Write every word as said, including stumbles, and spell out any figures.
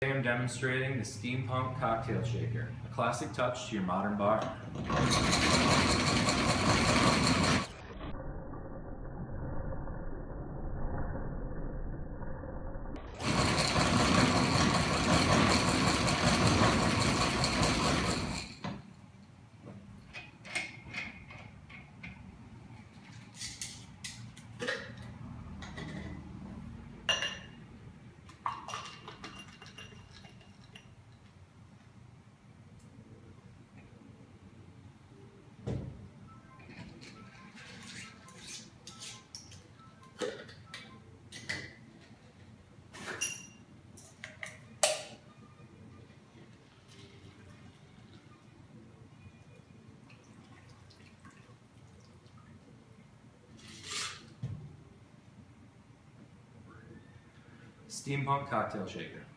Today I'm demonstrating the Steampunk cocktail shaker, a classic touch to your modern bar. Steampunk cocktail shaker.